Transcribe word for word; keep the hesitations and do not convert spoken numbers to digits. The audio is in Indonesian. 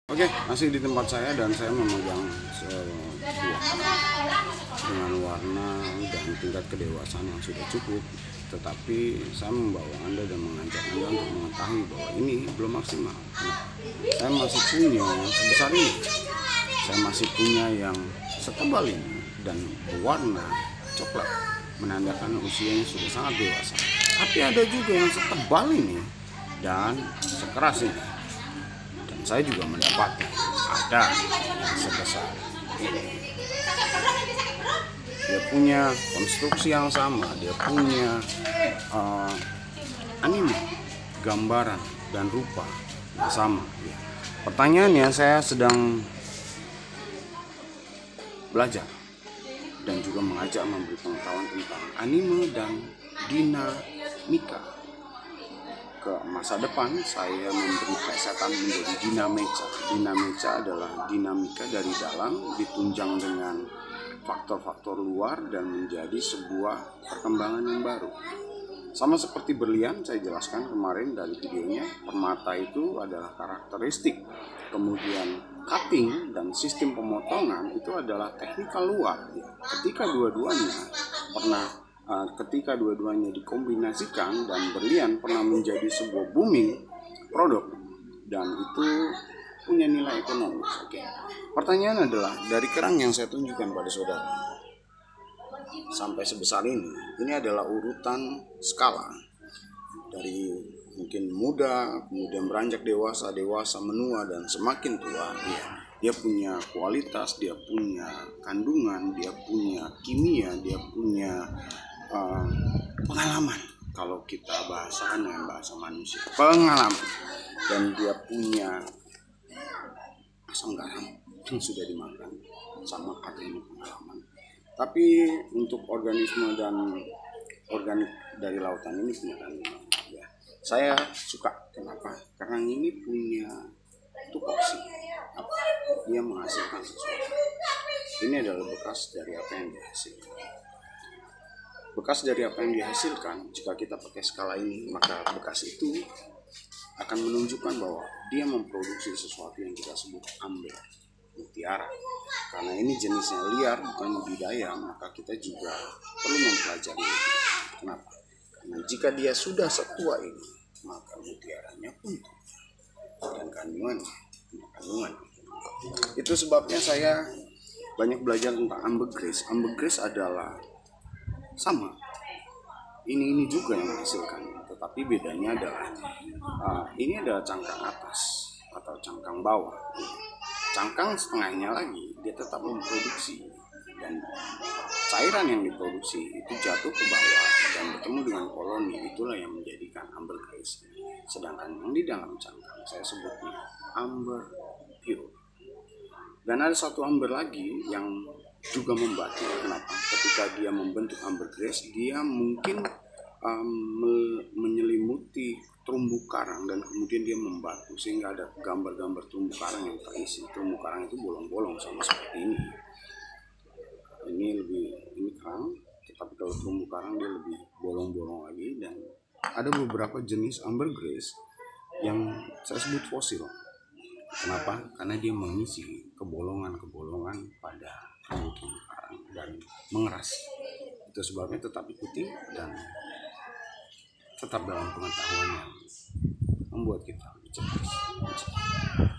Oke, masih di tempat saya dan saya memegang sebuah dengan warna dan tingkat kedewasaan yang sudah cukup. Tetapi saya membawa Anda dan mengajak Anda untuk mengetahui bahwa ini belum maksimal. Nah, saya masih punya yang sebesar ini. Saya masih punya yang setebal ini dan berwarna coklat, menandakan usianya sudah sangat dewasa. Tapi ada juga yang setebal ini dan sekeras ini. Dan saya juga mendapatkan ada yang sebesar ini. Dia punya konstruksi yang sama, dia punya uh, anime, gambaran dan rupa yang sama. Ya. Pertanyaannya, saya sedang belajar dan juga mengajak memberi pengetahuan tentang anime dan dinamika. Ke masa depan saya memberi plesetan menjadi Dinameca. Dinameca adalah dinamika dari dalam ditunjang dengan faktor-faktor luar dan menjadi sebuah perkembangan yang baru. Sama seperti berlian, saya jelaskan kemarin dari videonya, permata itu adalah karakteristik. Kemudian cutting dan sistem pemotongan itu adalah teknikal luar. Ketika dua-duanya pernah Uh, ketika dua-duanya dikombinasikan dan berlian pernah menjadi sebuah booming produk dan itu punya nilai ekonomis. Oke. Pertanyaan adalah dari kerang yang saya tunjukkan pada saudara sampai sebesar ini, ini adalah urutan skala dari mungkin muda, kemudian beranjak dewasa, dewasa menua dan semakin tua. Ya, dia punya kualitas, dia punya kandungan, dia punya kimia, dia punya Uh, pengalaman. Kalau kita bahasakan dengan bahasa manusia, pengalaman, dan dia punya asam garam yang sudah dimakan, sama artinya pengalaman. Tapi untuk organisme dan organik dari lautan ini punya kandungan. Ya, saya suka. Kenapa? Karena ini punya tupoksi. Apa? Dia menghasilkan sesuatu. Ini adalah bekas dari apa yang dihasilkan. Bekas dari apa yang dihasilkan, jika kita pakai skala ini, maka bekas itu akan menunjukkan bahwa dia memproduksi sesuatu yang kita sebut amber, mutiara. Karena ini jenisnya liar, bukan budidaya, maka kita juga perlu mempelajari itu. Kenapa? Karena jika dia sudah setua ini, maka mutiaranya pun dan kandungannya, kandungan. Itu sebabnya saya banyak belajar tentang ambergris. Ambergris adalah sama, ini ini juga yang menghasilkan, tetapi bedanya adalah uh, ini adalah cangkang atas atau cangkang bawah. Cangkang setengahnya lagi dia tetap memproduksi dan cairan yang diproduksi itu jatuh ke bawah dan bertemu dengan koloni, itulah yang menjadikan ambergris. Sedangkan yang di dalam cangkang saya sebutnya amber pure. Dan ada satu amber lagi yang juga membatu. Kenapa? Ketika dia membentuk ambergris, dia mungkin um, me- menyelimuti terumbu karang dan kemudian dia membatu sehingga ada gambar-gambar terumbu karang yang terisi. Terumbu karang itu bolong-bolong sama seperti ini. Ini lebih ini kerang, tetapi kalau terumbu karang dia lebih bolong-bolong lagi dan ada beberapa jenis ambergris yang saya sebut fosil. Kenapa? Karena dia mengisi kebolongan-kebolongan pada terumbu karang dan mengeras. Itu sebabnya tetap ikuti dan tetap dalam pengetahuan yang membuat kita lebih cerdas.